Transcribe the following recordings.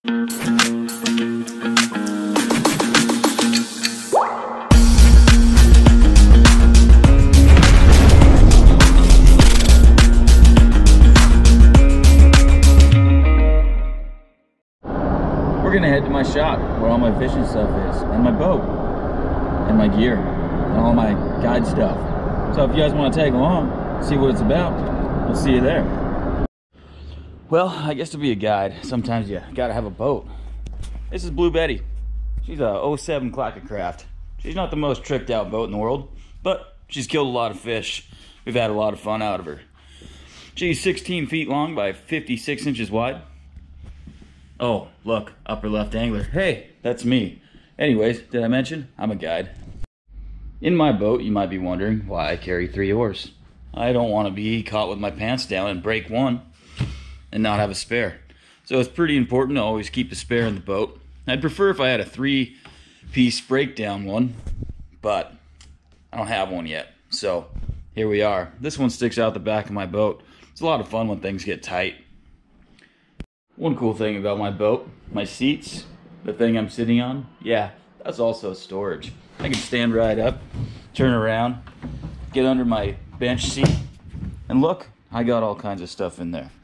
We're gonna head to my shop where all my fishing stuff is, and my boat, and my gear, and all my guide stuff. So if you guys want to tag along, see what it's about, we'll see you there. Well, I guess to be a guide, sometimes you gotta have a boat. This is Blue Betty. She's a 07 Clackecraft. She's not the most tricked out boat in the world, but she's killed a lot of fish. We've had a lot of fun out of her. She's 16 feet long by 56 inches wide. Oh, look, upper left angler. Hey, that's me. Anyways, did I mention I'm a guide? In my boat, you might be wondering why I carry 3 oars. I don't want to be caught with my pants down and break one and not have a spare. So it's pretty important to always keep a spare in the boat. I'd prefer if I had a 3-piece breakdown one, but I don't have one yet. So here we are. This one sticks out the back of my boat. It's a lot of fun when things get tight. One cool thing about my boat, my seats, the thing I'm sitting on, yeah, that's also storage. I can stand right up, turn around, get under my bench seat, and look, I got all kinds of stuff in there.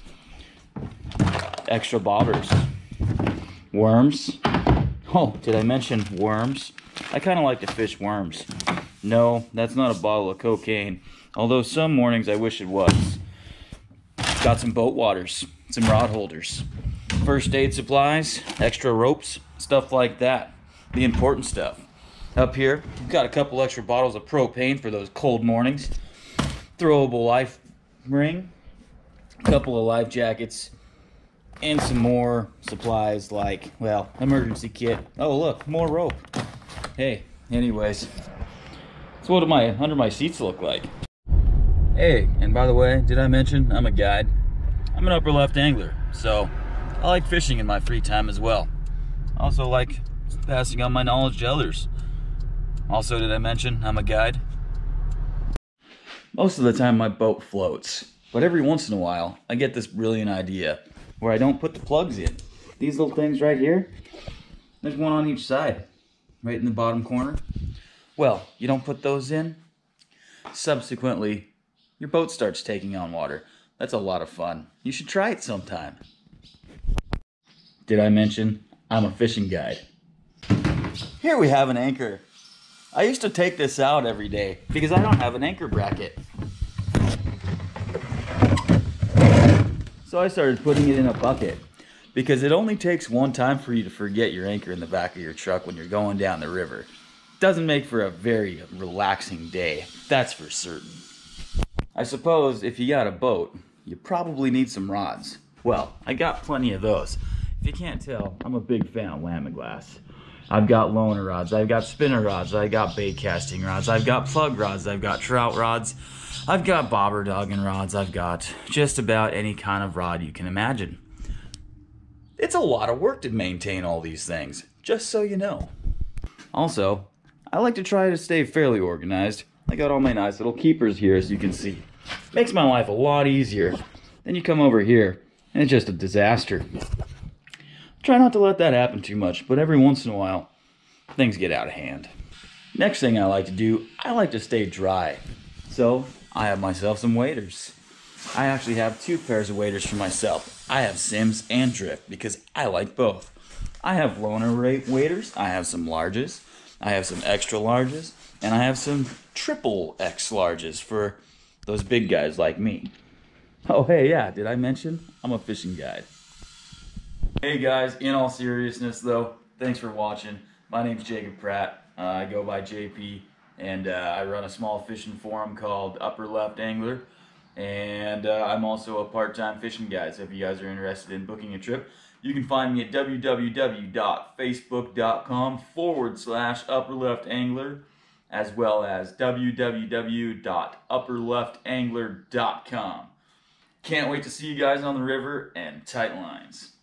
Extra bobbers, worms. Oh, did I mention worms? I kind of like to fish worms. No, that's not a bottle of cocaine, although some mornings I wish it was. Got some boat waters, some rod holders, first aid supplies, extra ropes, stuff like that. The important stuff. Up here, we've got a couple extra bottles of propane for those cold mornings. Throwable life ring, a couple of life jackets, and some more supplies like, well, emergency kit. Oh look, more rope. Hey, anyways, that's what under my seats look like. Hey, and by the way, did I mention I'm a guide? I'm an upper left angler, so I like fishing in my free time as well. I also like passing on my knowledge to others. Also, did I mention I'm a guide? Most of the time my boat floats, but every once in a while I get this brilliant idea where I don't put the plugs in. These little things right here, there's one on each side, right in the bottom corner. Well, you don't put those in, subsequently your boat starts taking on water. That's a lot of fun. You should try it sometime. Did I mention I'm a fishing guide? Here we have an anchor. I used to take this out every day because I don't have an anchor bracket. So I started putting it in a bucket because it only takes one time for you to forget your anchor in the back of your truck when you're going down the river. It doesn't make for a very relaxing day, that's for certain. I suppose if you got a boat, you probably need some rods. Well, I got plenty of those. If you can't tell, I'm a big fan of Lamiglass. I've got loaner rods, I've got spinner rods, I've got bait casting rods, I've got plug rods, I've got trout rods, I've got bobber dogging rods, I've got just about any kind of rod you can imagine. It's a lot of work to maintain all these things, just so you know. Also, I like to try to stay fairly organized. I got all my nice little keepers here, as you can see. Makes my life a lot easier. Then you come over here, and it's just a disaster. Try not to let that happen too much, but every once in a while, things get out of hand. Next thing I like to do, I like to stay dry. So, I have myself some waders. I actually have 2 pairs of waders for myself. I have Simms and Drift, because I like both. I have loaner waders, I have some larges, I have some extra larges, and I have some triple X larges for those big guys like me. Oh hey, yeah, did I mention I'm a fishing guide? Hey guys, in all seriousness though, thanks for watching. My name's Jacob Pratt. I go by JP, and I run a small fishing forum called Upper Left Angler. And I'm also a part-time fishing guide, so if you guys are interested in booking a trip, you can find me at www.facebook.com/upperleftangler, as well as www.upperleftangler.com. Can't wait to see you guys on the river, and tight lines.